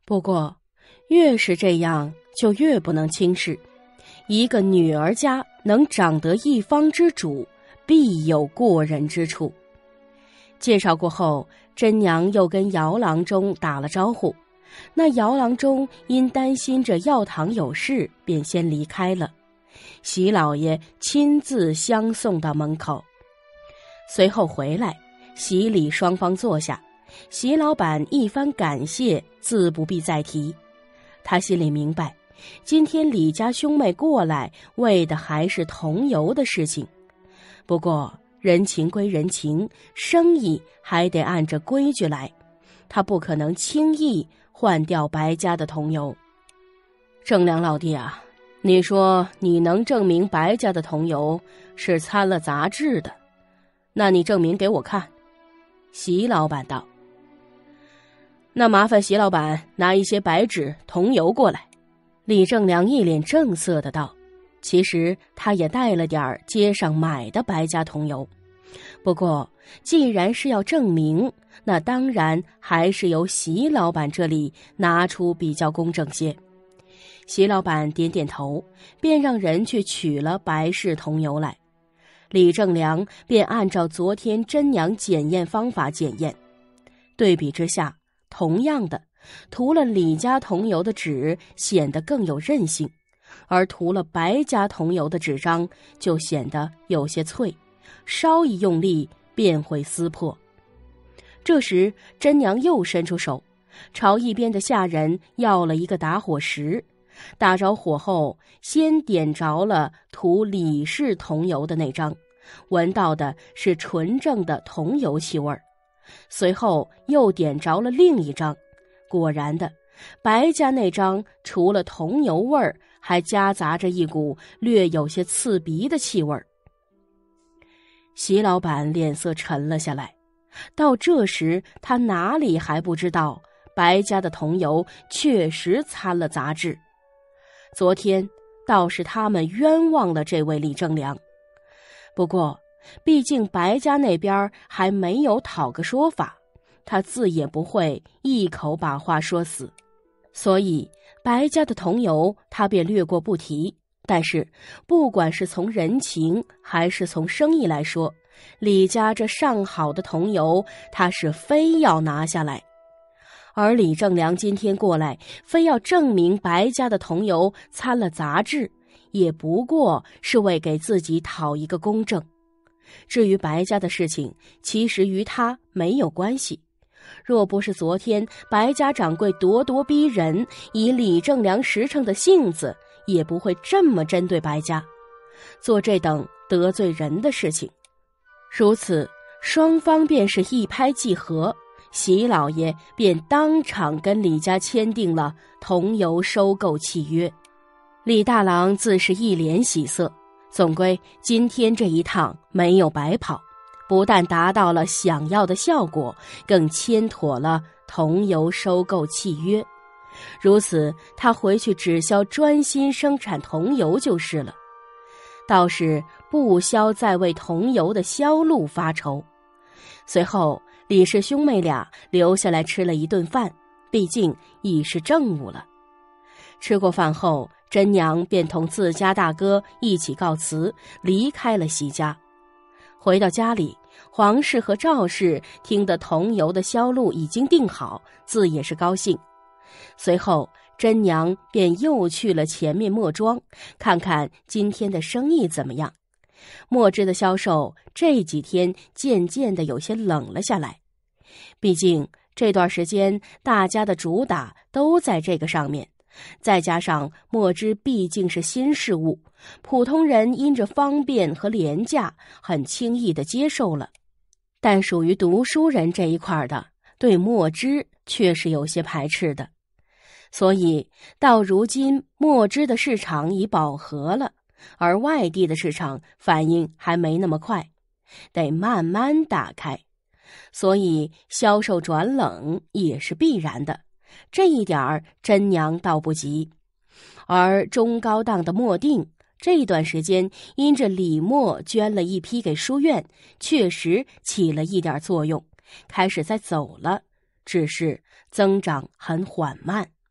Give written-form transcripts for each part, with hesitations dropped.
不过，越是这样，就越不能轻视。一个女儿家能长得一方之主，必有过人之处。介绍过后，甄娘又跟姚郎中打了招呼。那姚郎中因担心着药堂有事，便先离开了。席老爷亲自相送到门口，随后回来，席礼双方坐下。席老板一番感谢，自不必再提。他心里明白，今天李家兄妹过来，为的还是桐油的事情。不过人情归人情，生意还得按着规矩来，他不可能轻易换掉白家的桐油。正良老弟啊，你说你能证明白家的桐油是掺了杂质的，那你证明给我看。席老板道。那麻烦席老板拿一些白纸桐油过来。李正良一脸正色的道，其实他也带了点街上买的白家桐油，不过既然是要证明，那当然还是由席老板这里拿出比较公正些。席老板点点头，便让人去取了白氏桐油来。李正良便按照昨天甄娘检验方法检验，对比之下，同样的涂了李家桐油的纸显得更有韧性，而涂了白家桐油的纸张就显得有些脆，稍一用力便会撕破。这时甄娘又伸出手，朝一边的下人要了一个打火石，打着火后，先点着了涂李氏桐油的那张，闻到的是纯正的桐油气味，随后又点着了另一张，果然的，白家那张除了桐油味儿，还夹杂着一股略有些刺鼻的气味。席老板脸色沉了下来，到这时他哪里还不知道白家的桐油确实掺了杂质。昨天倒是他们冤枉了这位李正良，不过毕竟白家那边还没有讨个说法，他自也不会一口把话说死，所以白家的桐油他便略过不提。但是不管是从人情还是从生意来说，李家这上好的桐油他是非要拿下来。而李正良今天过来，非要证明白家的桐油掺了杂质，也不过是为给自己讨一个公正。至于白家的事情，其实与他没有关系。若不是昨天白家掌柜咄咄逼人，以李正良实诚的性子，也不会这么针对白家，做这等得罪人的事情。如此，双方便是一拍即合，席老爷便当场跟李家签订了桐油收购契约。李大郎自是一脸喜色，总归今天这一趟没有白跑，不但达到了想要的效果，更签妥了桐油收购契约。如此，他回去只需专心生产桐油就是了，倒是不消再为桐油的销路发愁。随后李氏兄妹俩留下来吃了一顿饭，毕竟已是正午了。吃过饭后，甄娘便同自家大哥一起告辞，离开了席家。回到家里，黄氏和赵氏听得桐油的销路已经定好，自也是高兴。随后甄娘便又去了前面墨庄，看看今天的生意怎么样。墨汁的销售这几天渐渐的有些冷了下来，毕竟这段时间大家的主打都在这个上面，再加上墨汁毕竟是新事物，普通人因着方便和廉价，很轻易的接受了。但属于读书人这一块的，对墨汁却是有些排斥的。所以到如今墨汁的市场已饱和了，而外地的市场反应还没那么快，得慢慢打开，所以销售转冷也是必然的，这一点甄娘倒不急。而中高档的墨锭这段时间因着李墨捐了一批给书院，确实起了一点作用，开始在走了，只是增长很缓慢。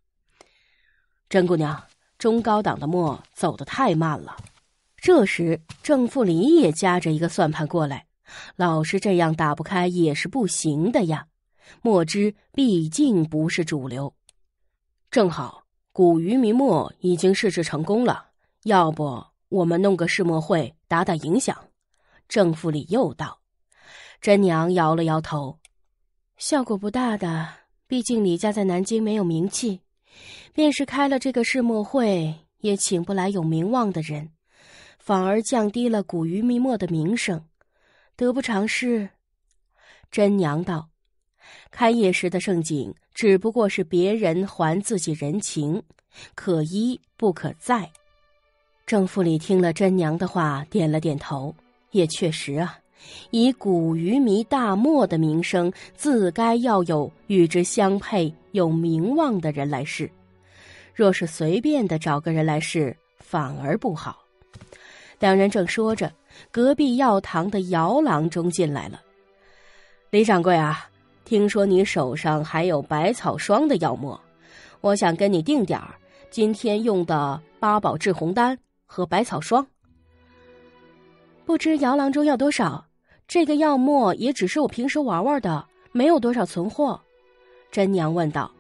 甄姑娘，中高档的墨走得太慢了。这时郑富里也夹着一个算盘过来，老是这样打不开也是不行的呀，墨汁毕竟不是主流。正好古鱼迷墨已经试制成功了，要不我们弄个试墨会打打影响。郑富里又道。甄娘摇了摇头，效果不大的，毕竟李家在南京没有名气，便是开了这个试墨会也请不来有名望的人，反而降低了古鱼迷墨的名声，得不偿失。甄娘道，开业时的盛景只不过是别人还自己人情，可依不可再。郑富里听了甄娘的话，点了点头，也确实啊，以古鱼迷大墨的名声，自该要有与之相配有名望的人来试，若是随便的找个人来试，反而不好。两人正说着，隔壁药堂的姚郎中进来了。李掌柜啊，听说你手上还有百草霜的药墨，我想跟你订点儿今天用的八宝治红丹和百草霜。不知姚郎中要多少？这个药墨也只是我平时玩玩的，没有多少存货。甄娘问道。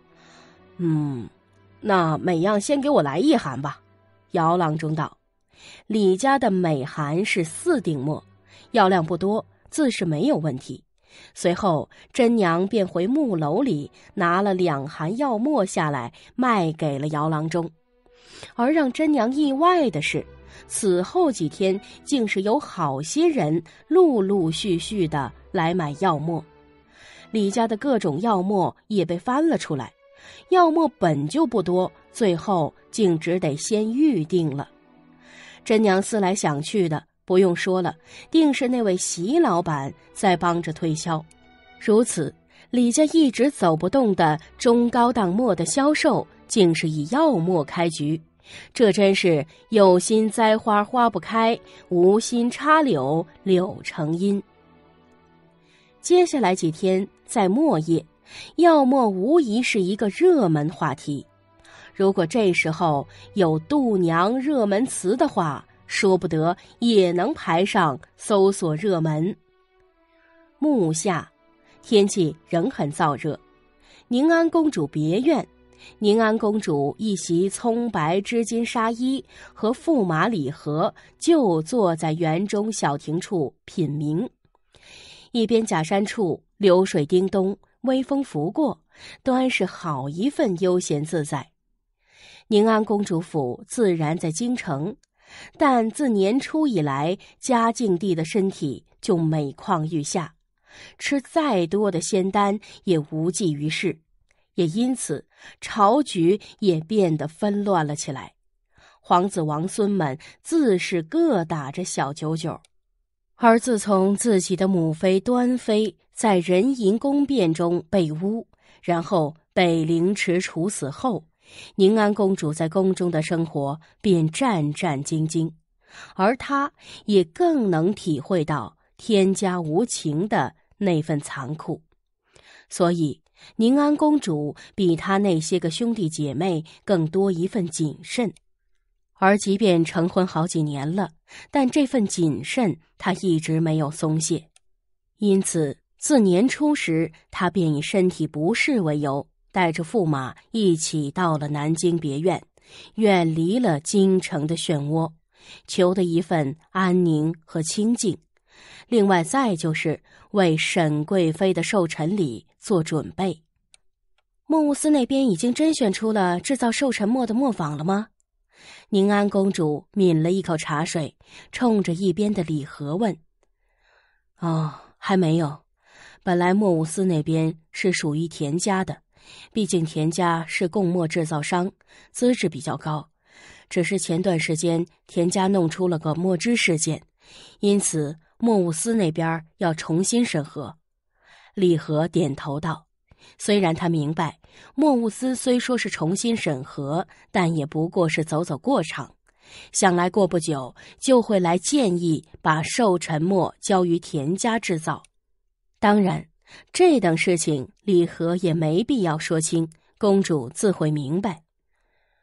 那每样先给我来1函吧。姚郎中道。李家的每函是4锭墨，药量不多，自是没有问题。随后甄娘便回木楼里拿了2函药墨下来，卖给了姚郎中。而让甄娘意外的是，此后几天竟是有好些人陆陆续续的来买药墨。李家的各种药墨也被翻了出来，药墨本就不多，最后竟只得先预定了。甄娘思来想去的，不用说了，定是那位席老板在帮着推销。如此，李家一直走不动的中高档墨的销售，竟是以药墨开局。这真是有心栽花花不开，无心插柳柳成荫。接下来几天在墨业，药墨无疑是一个热门话题。如果这时候有度娘热门词的话，说不得也能排上搜索热门。暮夏，天气仍很燥热，宁安公主别院，宁安公主一袭葱白织金纱衣和驸马李和就坐在园中小亭处品茗，一边假山处流水叮咚，微风拂过，端是好一份悠闲自在。宁安公主府自然在京城，但自年初以来，嘉靖帝的身体就每况愈下，吃再多的仙丹也无济于事，也因此朝局也变得纷乱了起来。皇子王孙们自是各打着小九九，而自从自己的母妃端妃在人淫宫变中被诬，然后被凌迟处死后，宁安公主在宫中的生活便战战兢兢，而她也更能体会到天家无情的那份残酷。所以宁安公主比她那些个兄弟姐妹更多一份谨慎，而即便成婚好几年了，但这份谨慎她一直没有松懈。因此自年初时，她便以身体不适为由，带着驸马一起到了南京别院，远离了京城的漩涡，求得一份安宁和清静。另外再就是为沈贵妃的寿辰礼做准备。墨务司那边已经甄选出了制造寿辰墨的墨坊了吗？宁安公主抿了一口茶水，冲着一边的李和问。还没有。本来墨务司那边是属于田家的，毕竟田家是贡墨制造商，资质比较高。只是前段时间田家弄出了个墨汁事件，因此墨务司那边要重新审核。李和点头道，虽然他明白墨务司虽说是重新审核，但也不过是走走过场，想来过不久就会来建议把寿辰墨交于田家制造。当然这等事情李和也没必要说清，公主自会明白。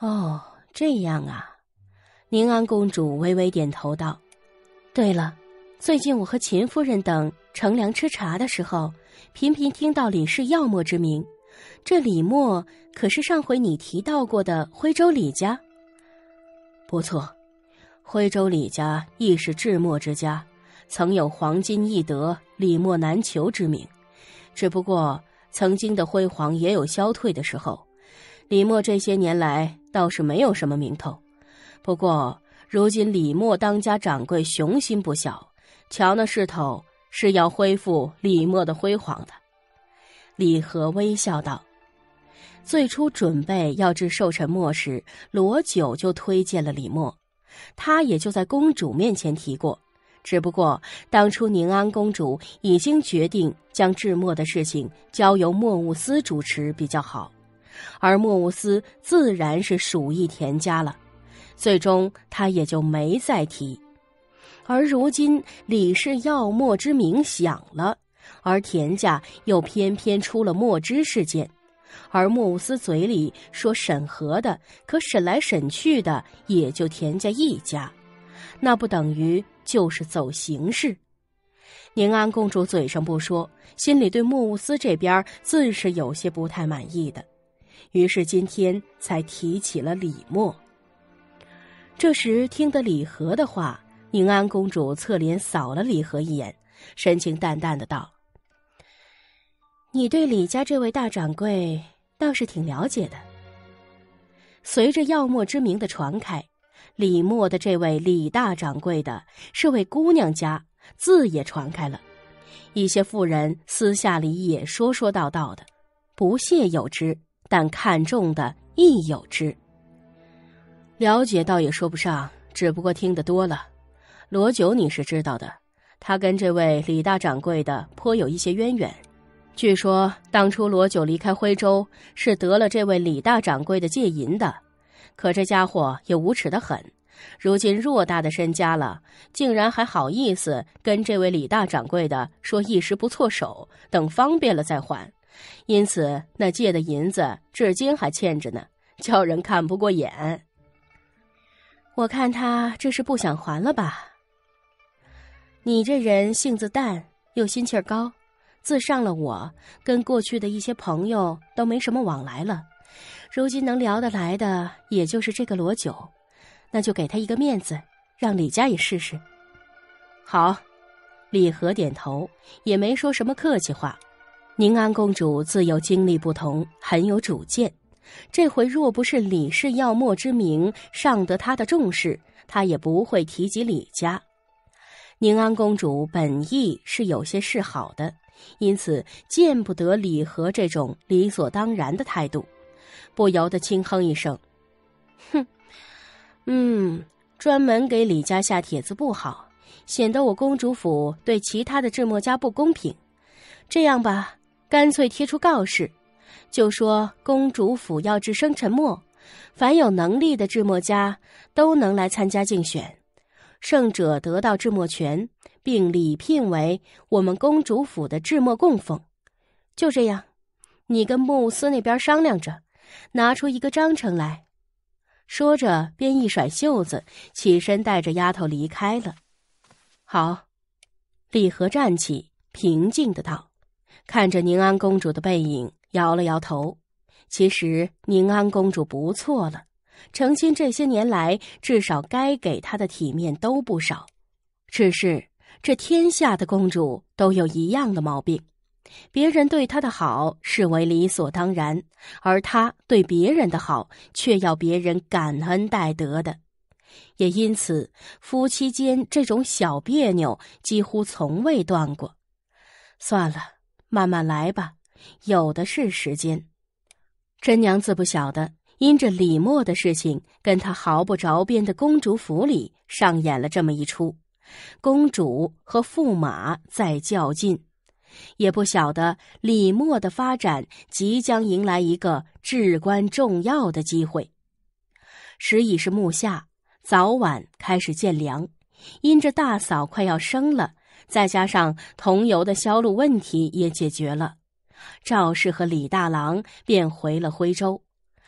哦，这样啊。宁安公主微微点头道：对了，最近我和秦夫人等乘凉吃茶的时候，频频听到李氏药墨之名。这李墨可是上回你提到过的徽州李家？不错，徽州李家亦是制墨之家，曾有黄金易得、李墨难求之名。只不过曾经的辉煌也有消退的时候，李墨这些年来倒是没有什么名头。不过如今李墨当家掌柜雄心不小，瞧那势头是要恢复李墨的辉煌的。李和微笑道：最初准备要制寿辰墨时，罗九就推荐了李墨，他也就在公主面前提过。只不过当初宁安公主已经决定将制墨的事情交由墨务司主持比较好，而墨务司自然是属意田家了，最终他也就没再提。而如今李氏药墨之名响了，而田家又偏偏出了墨汁事件，而墨务司嘴里说审核的，可审来审去的也就田家一家，那不等于就是走形式。宁安公主嘴上不说，心里对墨务司这边自是有些不太满意的，于是今天才提起了李墨。这时听得李和的话，宁安公主侧脸扫了李和一眼，神情淡淡的道：你对李家这位大掌柜倒是挺了解的。随着药墨之名的传开，李墨的这位李大掌柜的是位姑娘家，字也传开了。一些妇人私下里也说说道道的，不屑有之，但看重的亦有之。了解倒也说不上，只不过听得多了。罗九你是知道的，他跟这位李大掌柜的颇有一些渊源。据说当初罗九离开徽州是得了这位李大掌柜的戒银的，可这家伙也无耻得很，如今偌大的身家了，竟然还好意思跟这位李大掌柜的说一时不错手，等方便了再还。因此那借的银子至今还欠着呢，叫人看不过眼。我看他这是不想还了吧？你这人性子淡又心气儿高，自上了我，跟过去的一些朋友都没什么往来了，如今能聊得来的也就是这个罗九，那就给他一个面子，让李家也试试。好，李和点头，也没说什么客气话。宁安公主自有经历不同，很有主见，这回若不是李氏药墨之名上得她的重视，她也不会提及李家。宁安公主本意是有些示好的，因此见不得李和这种理所当然的态度，不由得轻哼一声：哼，专门给李家下帖子不好，显得我公主府对其他的制墨家不公平。这样吧，干脆贴出告示，就说公主府要制生辰墨，凡有能力的制墨家都能来参加竞选，胜者得到制墨权，并礼聘为我们公主府的制墨供奉。就这样，你跟墨务司那边商量着，拿出一个章程来。说着便一甩袖子，起身带着丫头离开了。好，李和站起，平静的道，看着宁安公主的背影，摇了摇头。其实宁安公主不错了，成亲这些年来，至少该给她的体面都不少。只是这天下的公主都有一样的毛病，别人对她的好视为理所当然，而她对别人的好却要别人感恩戴德的。也因此，夫妻间这种小别扭几乎从未断过。算了，慢慢来吧，有的是时间。真娘自不晓得，因着李墨的事情，跟她毫不着边的公主府里上演了这么一出，公主和驸马在较劲。也不晓得李墨的发展即将迎来一个至关重要的机会。时已是暮夏，早晚开始渐凉，因着大嫂快要生了，再加上桐油的销路问题也解决了，赵氏和李大郎便回了徽州。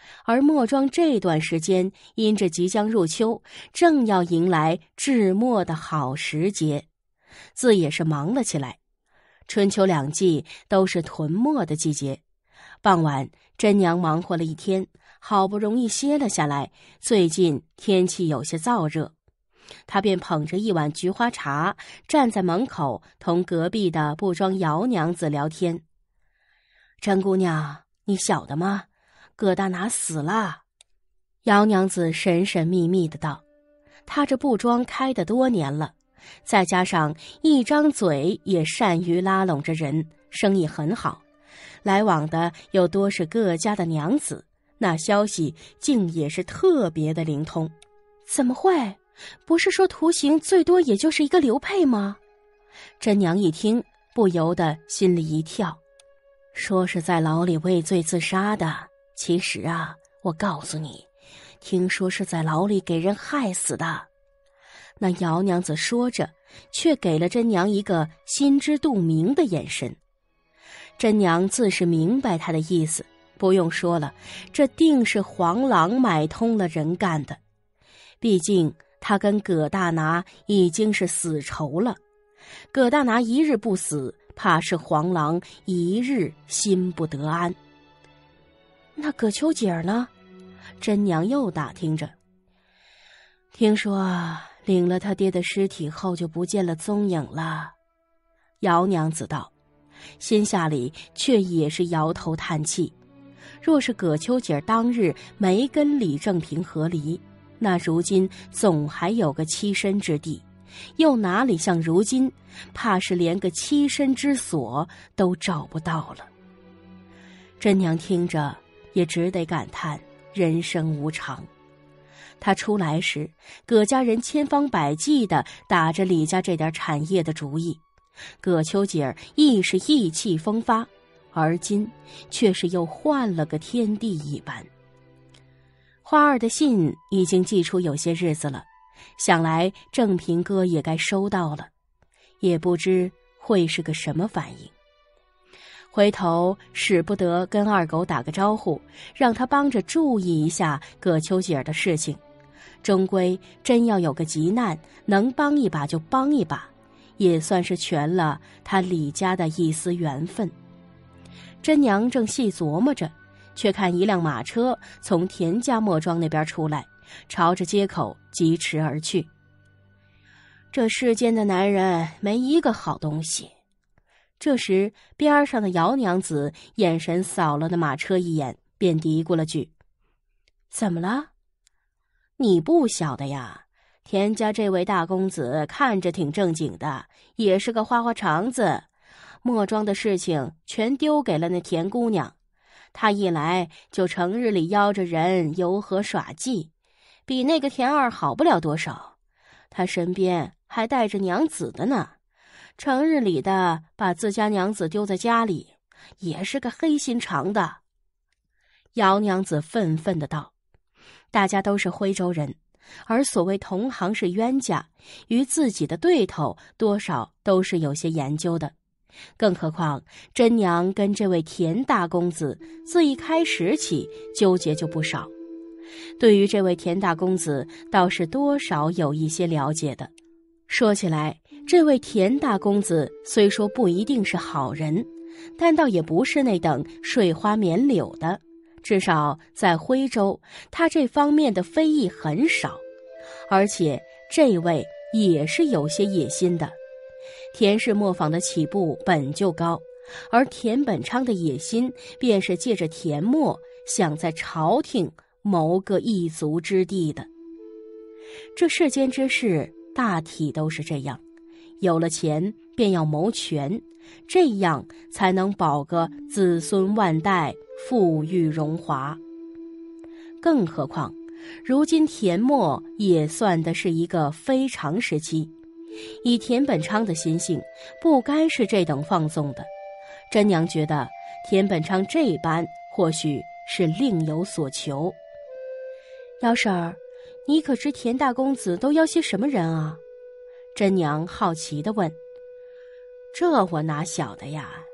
而墨庄这段时间因着即将入秋，正要迎来制墨的好时节，自也是忙了起来。春秋两季都是囤墨的季节。傍晚，甄娘忙活了一天，好不容易歇了下来。最近天气有些燥热，她便捧着一碗菊花茶，站在门口同隔壁的布庄姚娘子聊天。甄姑娘，你晓得吗？葛大拿死了。姚娘子神神秘秘的道，她这布庄开得多年了，再加上一张嘴也善于拉拢着人，生意很好，来往的又多是各家的娘子，那消息竟也是特别的灵通。怎么会？不是说徒刑最多也就是一个流配吗？甄娘一听，不由得心里一跳，说是在牢里畏罪自杀的，其实啊，我告诉你，听说是在牢里给人害死的。那姚娘子说着，却给了甄娘一个心知肚明的眼神。甄娘自是明白她的意思，不用说了，这定是黄狼买通了人干的。毕竟他跟葛大拿已经是死仇了，葛大拿一日不死，怕是黄狼一日心不得安。那葛秋姐呢？甄娘又打听着。听说领了他爹的尸体后就不见了踪影了。姚娘子道，心下里却也是摇头叹气。若是葛秋姐当日没跟李正平和离，那如今总还有个栖身之地，又哪里像如今，怕是连个栖身之所都找不到了。甄娘听着也只得感叹人生无常。她出来时，葛家人千方百计地打着李家这点产业的主意，葛秋姐儿亦是意气风发，而今却是又换了个天地一般。花儿的信已经寄出有些日子了，想来正平哥也该收到了，也不知会是个什么反应。回头使不得跟二狗打个招呼，让他帮着注意一下葛秋姐儿的事情。终归真要有个急难，能帮一把就帮一把，也算是全了他李家的一丝缘分。甄娘正细琢磨着，却看一辆马车从田家墨庄那边出来，朝着街口疾驰而去。这世间的男人没一个好东西。这时边上的姚娘子眼神扫了那马车一眼，便嘀咕了句：怎么了？你不晓得呀，田家这位大公子看着挺正经的，也是个花花肠子，墨庄的事情全丢给了那田姑娘，她一来就成日里邀着人游河耍技，比那个田二好不了多少，她身边还带着娘子的呢，成日里的把自家娘子丢在家里，也是个黑心肠的。姚娘子愤愤的道，大家都是徽州人，而所谓同行是冤家，于自己的对头多少都是有些研究的。更何况甄娘跟这位田大公子自一开始起纠结就不少，对于这位田大公子倒是多少有一些了解的。说起来，这位田大公子虽说不一定是好人，但倒也不是那等睡花棉柳的，至少在徽州他这方面的非议很少，而且这位也是有些野心的。田氏磨坊的起步本就高，而田本昌的野心便是借着田墨想在朝廷谋个一族之地的。这世间之事大体都是这样，有了钱便要谋权，这样才能保个子孙万代，富裕荣华。更何况如今田墨也算的是一个非常时期，以田本昌的心性，不该是这等放纵的。甄娘觉得田本昌这般或许是另有所求。姚婶儿，你可知田大公子都邀些什么人啊？甄娘好奇地问。这我哪晓得呀，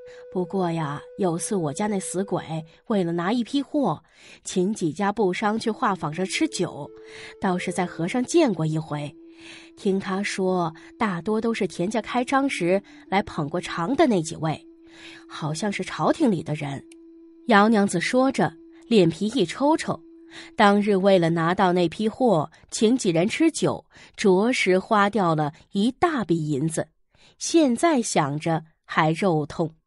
不过呀，有次我家那死鬼为了拿一批货，请几家布商去画舫上吃酒，倒是在河上见过一回。听他说，大多都是田家开张时来捧过场的那几位，好像是朝廷里的人。姚娘子说着，脸皮一抽抽，当日为了拿到那批货，请几人吃酒，着实花掉了一大笔银子，现在想着还肉痛。